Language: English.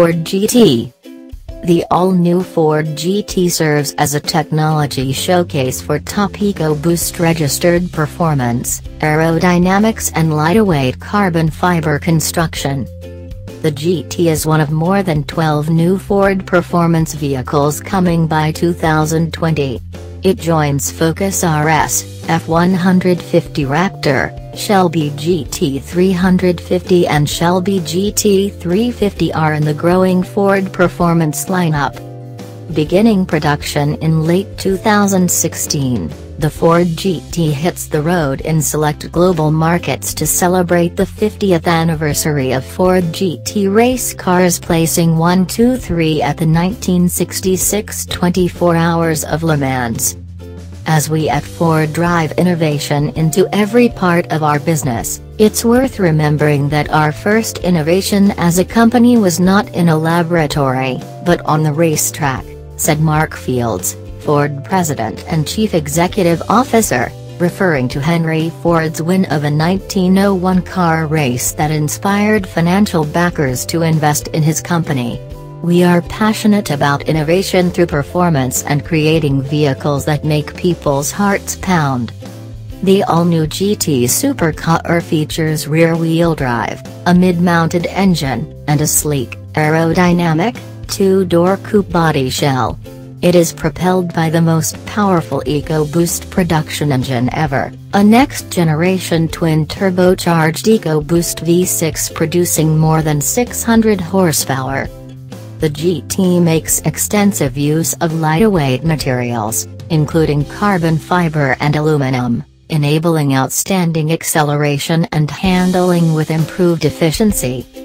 Ford GT. The all-new Ford GT serves as a technology showcase for top EcoBoost registered performance, aerodynamics and lightweight carbon fiber construction. The GT is one of more than 12 new Ford performance vehicles coming by 2020. It joins Focus RS, F-150 Raptor, Shelby GT350 and Shelby GT350R in the growing Ford performance lineup. Beginning production in late 2016, the Ford GT hits the road in select global markets to celebrate the 50th anniversary of Ford GT race cars, placing 1, 2, 3 at the 1966 24 Hours of Le Mans. As we at Ford drive innovation into every part of our business, it's worth remembering that our first innovation as a company was not in a laboratory, but on the racetrack, said Mark Fields, Ford President and Chief Executive Officer, referring to Henry Ford's win of a 1901 car race that inspired financial backers to invest in his company. We are passionate about innovation through performance and creating vehicles that make people's hearts pound. The all-new GT supercar features rear-wheel drive, a mid-mounted engine, and a sleek, aerodynamic, two-door coupe body shell. It is propelled by the most powerful EcoBoost production engine ever, a next-generation twin-turbocharged EcoBoost V6 producing more than 600 horsepower. The GT makes extensive use of lightweight materials, including carbon fiber and aluminum, enabling outstanding acceleration and handling with improved efficiency.